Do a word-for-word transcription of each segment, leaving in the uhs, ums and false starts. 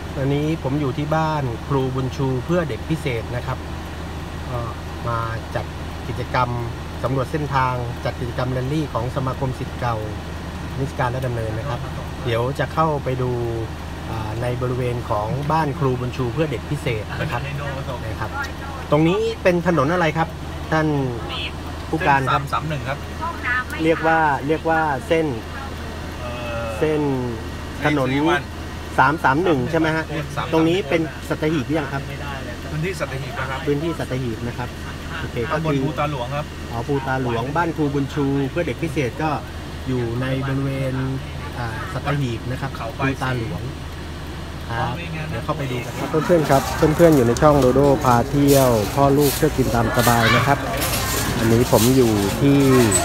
วันนี้ผมอยู่ที่บ้านครูบุญชูเพื่อเด็กพิเศษนะครับมาจัดกิจกรรมสำรวจเส้นทางจัดกิจกรรมแรลลี่ของสมาคมศิษย์เก่านิสการและดำเนินนะครับเดี๋ยวจะเข้าไปดูในบริเวณของบ้านครูบุญชูเพื่อเด็กพิเศษนะครับนะครับตรงนี้เป็นถนนอะไรครับท่านผู้การครับสามหนึ่งครับเรียกว่าเรียกว่าเส้นเส้นถนนสามสามหนึ่งใช่ไหมฮะตรงนี้เป็นสัตหีบหรือยังครับพื้นที่สัตหีบนะครับพื้นที่สัตหีบนะครับโอเคก็คือภูตาหลวงครับอ๋อภูตาหลวงบ้านครูบุญชูเพื่อเด็กพิเศษก็อยู่ในบริเวณสัตหีบนะครับภูตาหลวงครับเดี๋ยวเข้าไปดูกันครับเพื่อนๆครับเพื่อนๆอยู่ในช่องโดโดพาเที่ยวพ่อลูกเที่ยวกินตามสบายนะครับอันนี้ผมอยู่ที่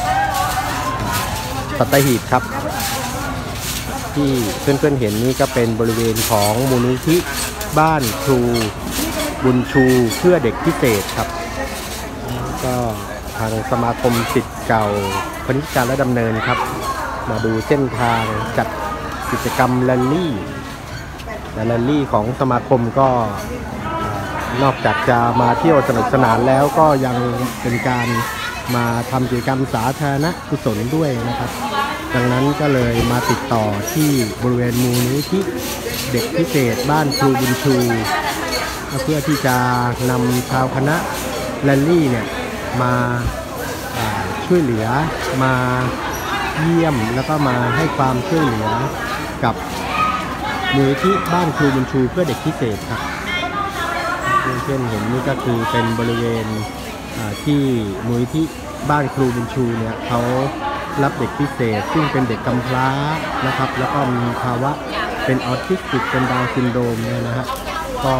สัตหีบครับที่เพื่อนๆเห็นนี่ก็เป็นบริเวณของมูลนิธิบ้านครูบุญชูเพื่อเด็กพิเศษครับก็ทางสมาคมศิษย์เก่าพนิการและดำเนินครับมาดูเส้นทางจัดกิจกรรมแรลลี่แรลลี่ของสมาคมก็นอกจากจะมาเที่ยวสนุกสนานแล้วก็ยังเป็นการมาทำกิจกรรมสาธารณกุศลด้วยนะครับดังนั้นก็เลยมาติดต่อที่บริเวณมูลนิธิเด็กพิเศษบ้านครูบุญชูเพื่อที่จะนำชาวคณะแรลลี่เนี่ยมาช่วยเหลือมาเยี่ยมแล้วก็มาให้ความช่วยเหลือกับมูลนิธิบ้านครูบุญชูเพื่อเด็กพิเศษครับเพื่อนๆเห็นนี่ก็คือเป็นบริเวณที่มูลนิธิบ้านครูบุญชูเนี่ยเขารับเด็กพิเศษซึ่งเป็นเด็กกำพร้านะครับแล้วก็มีภาวะเป็นออทิสติกเป็นดาวน์ซินโดรมเนี่ยนะฮะก็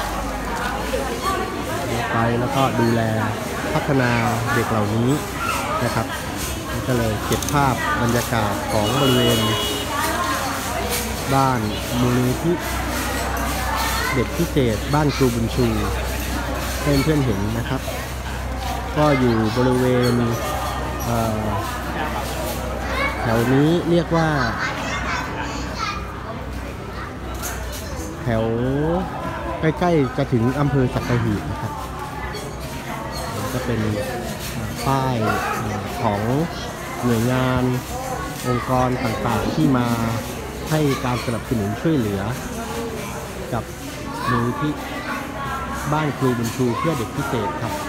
ไปแล้วก็ดูแลพัฒนาเด็กเหล่านี้นะครับก็เลยเก็บภาพบรรยากาศของบริเวณบ้านมูลนิธิเด็กพิเศษบ้านครูบุญชูให้เพื่อนๆเห็นนะครับก็อยู่บริเวณแถวนี้เรียกว่าแถวใกล้ๆจะถึงอำเภอสัตหีบนะครับก็เป็นป้ายของหน่วยงานองค์กรต่างๆที่มาให้การสนับสนุนช่วยเหลือกับมูลนิธิบ้านครูบุญชูเพื่อเด็กพิเศษครับ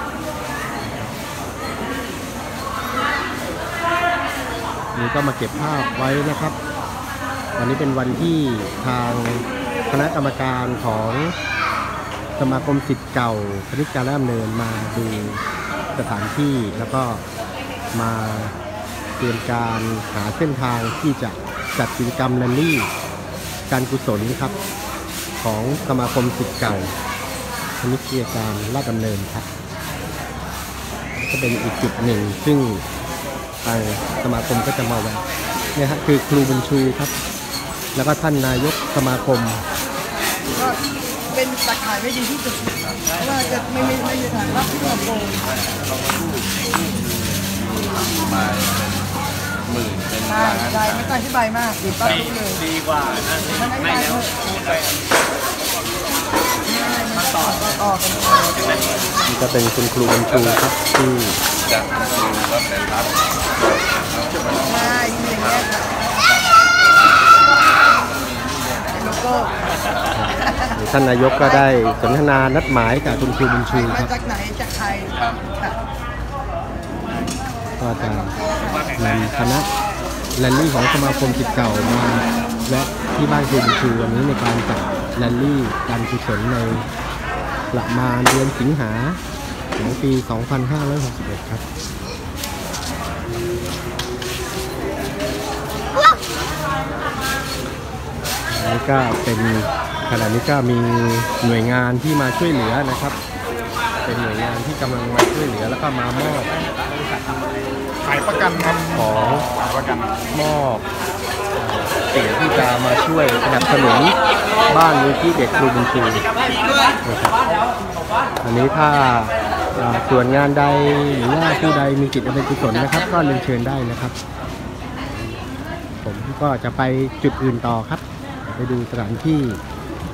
นี่ก็มาเก็บภาพไว้นะครับวันนี้เป็นวันที่ทางคณะกรรมการของสมาคมศิษย์เก่าพนิการและดำเนินมาดูสถานที่แล้วก็มาเตรียมการหาเส้นทางที่จะจัดกิจกรรมแรลลี่การกุศลครับของสมาคมศิษย์เก่าพนิการและดำเนินครับก็เป็นอีกจุดหนึ่งซึ่งทางสมาคมก็จะมาแวะเนี่ยฮะคือครูบุญชูครับแล้วก็ท่านนายกสมาคมก็เป็นตะข่ายไม่ดีที่สุดเพราะว่าจะไม่ไม่ไม่มีทางรับที่มาโกงมาหมื่นเป็นล้านได้ไม่ต้องอธิบายมากดีป้ารู้เลยดีกว่านะไม่แล้วมาต่อต่อกันนี่ก็เป็นคุณครูบุญชูครับที่จะดูว่าเป็นรับใช่ที่อย่างเงี้ยท่านนายกก็ได้สนทนานัดหมายกับคุณครูบุญชูครับมาจากไหนจากใครก็จะนำคณะแรลลี่ของสมาคมศิษย์เก่ามาและที่บ้านครูบุญชูวันนี้ในการจัดแรลลี่การกุศลในประมาณเดือนสิงหาของปีสองพันห้าร้อยหกสิบเอ็ดครับนี่ก็เป็นขณะนี้ก็มีหน่วยงานที่มาช่วยเหลือนะครับเป็นหน่วยงานที่กำลังมาช่วยเหลือแล้วก็มามอบขายประกันครับของประกันมอบสิ่งที่จะมาช่วยสนับสนุนบ้านมูลนิธิเด็กครูบุญชูนะครับอันนี้ถ้าส่วนงานใดหรือว่าผู้ใดมีจิตอันเป็นกุศลนะครับก็เรียนเชิญได้นะครับผมก็จะไปจุดอื่นต่อครับไปดูสถานที่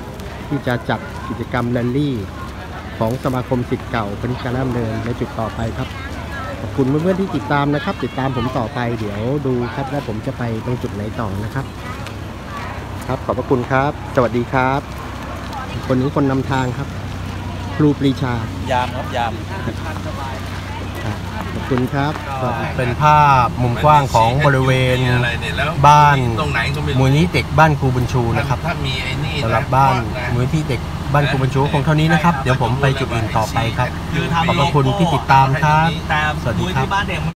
ที่จะจัดกิจกรรมแรลลี่ของสมาคมศิษย์เก่าเป็นการดำเนินในจุดต่อไปครับขอบคุณเพื่อนๆที่ติดตามนะครับ ติดตามผมต่อไปเดี๋ยวดูครับว่าผมจะไปตรงจุดไหนต่อนะครับครับขอบพระคุณครับสวัสดีครับคนนี้คนนำทางครับครูปรีชายามครับยามขอบคุณครับเป็นภาพมุมกว้างของบริเวณบ้านตรงไหนก็ไม่รู้มูลนิธิเด็กบ้านครูบุญชูนะครับถ้ามีไอ้นี่สำหรับบ้านมูลนิธิเด็กบ้านครูบุญชูคงเท่านี้นะครับเดี๋ยวผมไปจุดอื่นต่อไปครับขอบพระคุณที่ติดตามครับสวัสดีครับ